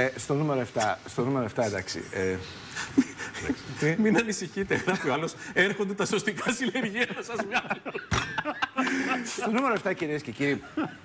Στο νούμερο 7, εντάξει. Μην ανησυχείτε, γράφει ο άλλος. Έρχονται τα σωστικά συλλεργεία να σας βγάλουν. Στο νούμερο 7, κυρίες και κύριοι,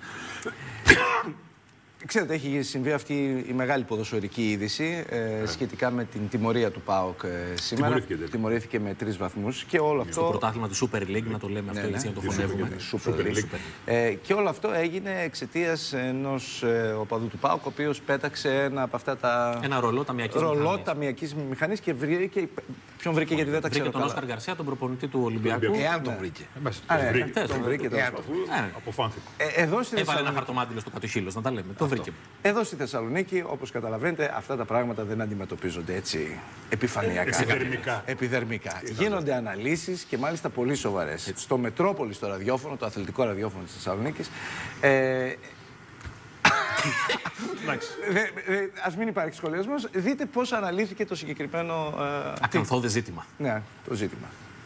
ξέρετε, έχει συμβεί αυτή η μεγάλη ποδοσφαιρική είδηση σχετικά με την τιμωρία του ΠΑΟΚ σήμερα. Τιμωρήθηκε με 3 βαθμούς και όλο αυτό. Στο πρωτάθλημα του Super League, να το λέμε αυτό, έτσι, να το φωνεύουμε. Super League. Και όλο αυτό έγινε εξαιτίας ενός οπαδού του ΠΑΟΚ, ο οποίος πέταξε ένα από αυτά τα. Ένα ρολό ταμιακής μηχανής και βρήκε. Ποιον βρήκε, γιατί δεν τα ξέρω. Βρήκε τον Όσκαρ Γκαρσία, τον προπονητή του Ολυμπιακού. Εάν τον βρήκε. Τον βρήκε. Αποφάνθηκε. Έβαλε ένα χαρτομάτιλο στο κατοχύλος, να τα λέμε. Το βρήκε. Εδώ στη Θεσσαλονίκη, όπως καταλαβαίνετε, αυτά τα πράγματα δεν αντιμετωπίζονται έτσι επιφανειακά. Επιδερμικά. Γίνονται αναλύσεις και μάλιστα πολύ σοβαρές. Στο Μετρόπολη, στο ραδιόφωνο, το αθλητικό ραδιόφωνο της Θεσσαλονίκης. Ας μην υπάρχει σχολιασμός. Δείτε πώς αναλύθηκε το συγκεκριμένο. Ακαθόδε ζήτημα. Ναι, το ζήτημα.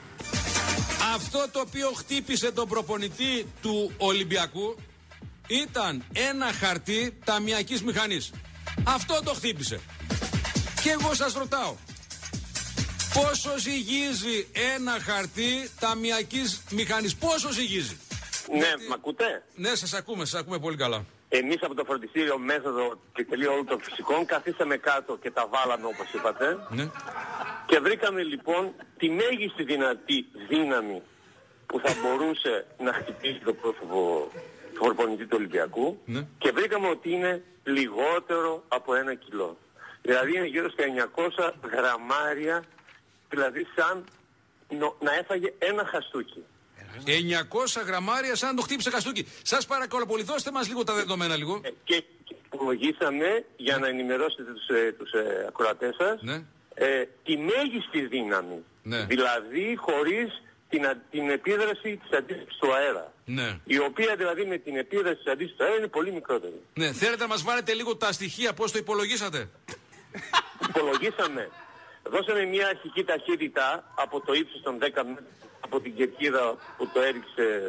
Αυτό το οποίο χτύπησε τον προπονητή του Ολυμπιακού ήταν ένα χαρτί ταμιακής μηχανής. Αυτό το χτύπησε. Και εγώ σας ρωτάω, πόσο ζυγίζει ένα χαρτί ταμιακής μηχανής? Πόσο ζυγίζει? Ναι, μ' ακούτε? Ναι, σας ακούμε πολύ καλά. Εμείς από το φροντιστήριο μέθοδο και τελείο όλων των φυσικών καθίσαμε κάτω και τα βάλαμε όπως είπατε. Ναι. Και βρήκαμε λοιπόν τη μέγιστη δυνατή δύναμη που θα μπορούσε να χτυπήσει το πρόσωπο του προπονητή του Ολυμπιακού. Ναι. Και βρήκαμε ότι είναι λιγότερο από 1 κιλό. Δηλαδή είναι γύρω στα 900 γραμμάρια, δηλαδή σαν να έφαγε ένα χαστούκι. 900 γραμμάρια σαν να το χτύπησε χαστούκι. Σας παρακαλώ πολύ, δώστε μας λίγο τα δεδομένα λίγο. Και υπολογίσαμε, για να ενημερώσετε τους ακροατές σας, ναι. Τη μέγιστη δύναμη. Ναι. Δηλαδή χωρίς την επίδραση της αντίστοιχης του αέρα. Ναι. Η οποία δηλαδή με την επίδραση της αντίστοιχης του αέρα είναι πολύ μικρότερη. Ναι, θέλετε να μας βάλετε λίγο τα στοιχεία, πώς το υπολογίσατε? Υπολογίσαμε. Δώσαμε μια αρχική ταχύτητα από το ύψος των 10 μέτρων, από την κερκίδα που το έριξε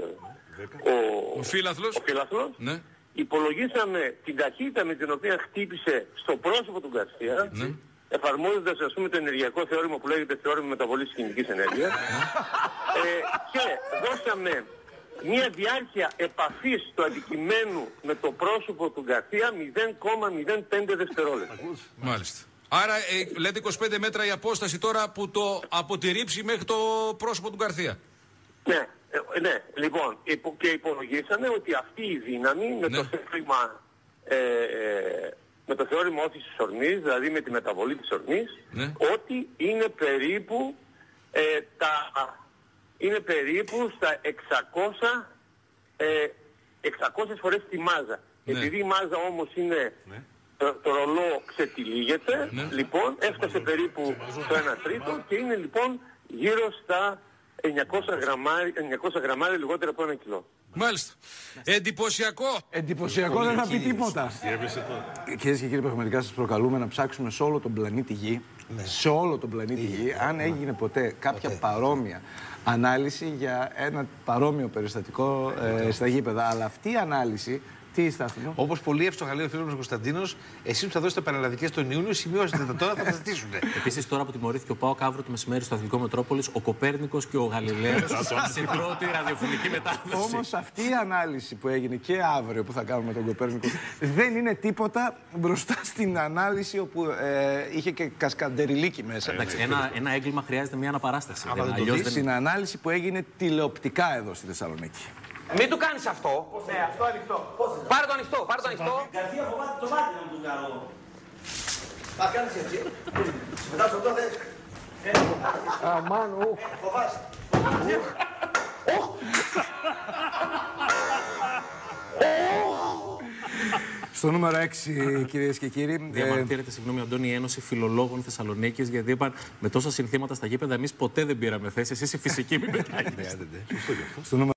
ο φύλαθλος. Ναι. Υπολογίσαμε την ταχύτητα με την οποία χτύπησε στο πρόσωπο του Γκαρσία, ναι. εφαρμόζοντας ας πούμε το ενεργειακό θεώρημα που λέγεται θεώρημα μεταβολής κινητικής ενέργειας, και δώσαμε μια διάρκεια επαφής του αντικειμένου με το πρόσωπο του Γκαρσία 0,05 δευτερόλεπτα. Μάλιστα. Άρα λέτε 25 μέτρα η απόσταση τώρα που από τη ρήψη μέχρι το πρόσωπο του Γκαρσία. Ναι, ναι. Λοιπόν, και υπολογίσαμε ότι αυτή η δύναμη με το θεώρημα με το θεώρημα όθησης της ορμής, δηλαδή με τη μεταβολή της ορμής, ότι είναι περίπου στα 600 φορές τη μάζα. Επειδή η μάζα όμως είναι το ρολό ξετυλίγεται, λοιπόν έφτασε περίπου στο 1 τρίτο και είναι λοιπόν γύρω στα 900 γραμμάρια λιγότερα από 1 κιλό. Μάλιστα. Εντυπωσιακό. Εντυπωσιακό δεν θα πει τίποτα. Κυρίες και κύριοι, πραγματικά σας προκαλούμε να ψάξουμε σε όλο τον πλανήτη Γη, σε όλο τον πλανήτη Γη, αν έγινε ποτέ κάποια παρόμοια ανάλυση για ένα παρόμοιο περιστατικό στα γήπεδα. Αλλά αυτή η ανάλυση. Τι Στάθμιο? Όπως πολύ εύστοχα λέει ο φίλος μας Κωνσταντίνος, εσείς που θα δώσετε πανελλαδικές τον Ιούνιο, σημειώσετε τα τώρα, θα τα ζητήσουν. Επίσης, τώρα που τιμωρήθηκε ο ΠΑΟΚ, αύριο το μεσημέρι στο Αθλητικό Μετρόπολης, ο Κοπέρνικος και ο Γαλιλαίος στην πρώτη ραδιοφωνική μετάδοση. Όμως αυτή η ανάλυση που έγινε και αύριο που θα κάνουμε τον Κοπέρνικο δεν είναι τίποτα μπροστά στην ανάλυση όπου είχε και κασκαντεριλίκι μέσα. Εντάξει, ένα έγκλημα χρειάζεται μια αναπαράσταση. Στην ανάλυση που έγινε τηλεοπτικά εδώ στη Θεσσαλονίκη. Μην του κάνεις αυτό. Ναι, αυτό ανοιχτό. Πάρε το ανοιχτό, πάρε το ανοιχτό. Γκαρσία φοβάται το μάτι να του κάνω. Θα κάνεις έτσι. Μετά στο αυτό θες. Αμάν, Φοβάσαι. Στο νούμερο 6, κυρίες και κύριοι. Διαμαρτύρεται, συγγνώμη, Αντώνη, η Ένωση Φιλολόγων Θεσσαλονίκης, γιατί είπαν με τόσα συνθήματα στα γήπεδα εμείς ποτέ δεν πήραμε θέση. Εσείς οι φυσικοί μην πετάγετε.